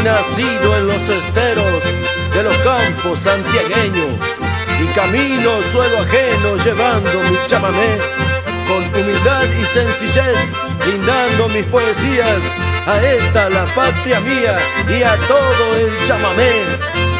nacido en los esteros de los campos santiagueños, y camino suelo ajeno llevando mi chamamé, con humildad y sencillez, brindando mis poesías a esta la patria mía y a todo el chamamé.